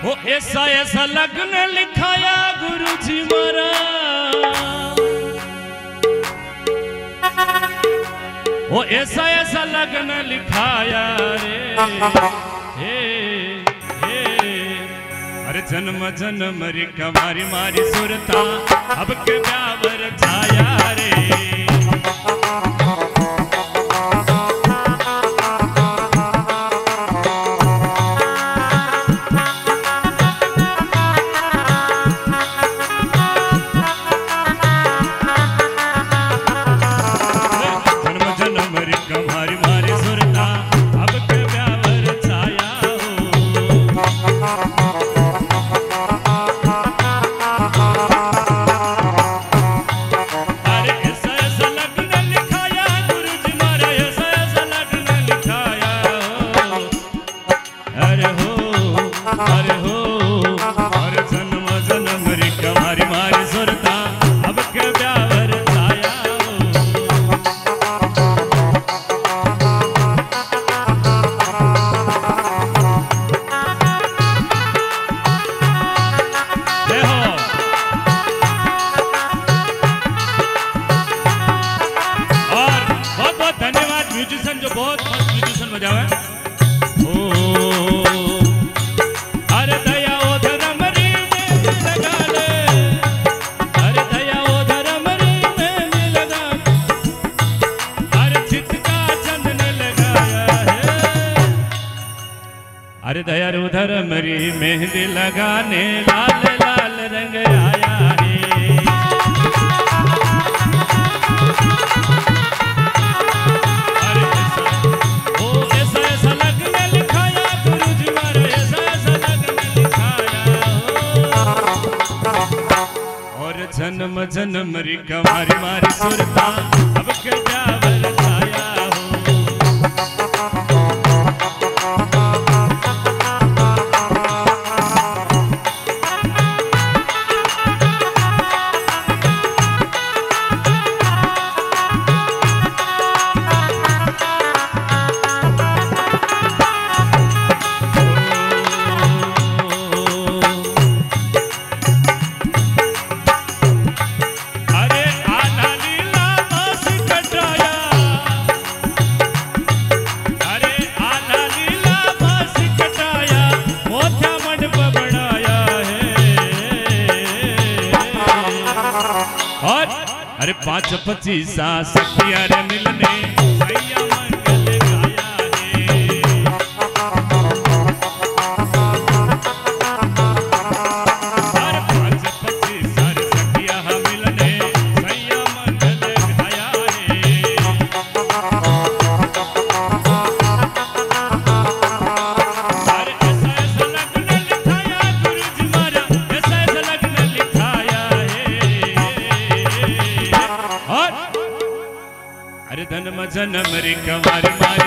वो ऐसा ऐसा लग्न लिखाया गुरु जी मारा, वो ऐसा ऐसा लग्न लिखाया रे हे हे। अरे जन्म जन्म री कमारी मारी सुरता अब के ब्यावर छाया रे। जो बहुत मस्त म्यूजिशियन बजावे ओ अरे दया ओ धरमरी में लगा ले, अरे दया ओ धरमरी में लगा, अरे चित का चंदन लगाया है, अरे दया रो धरमरी मेहंदी लगाने लाल लाल रंग आया है। जन्म जन्म री कमारी मारी सुरता अब के ब्यावर छाया हो। अरे 5-25 सखिया रे मिलने सैया मंगल गाया है। अरे 5-25 सखिया मिलने सैया मंगल गाया है। अरे ऐसा ऐसा लग्न लिखाया गुरु जी मारा, ऐसा ऐसा लग्न लिखाया है। अरे जन्म जन्म री कमारी मारी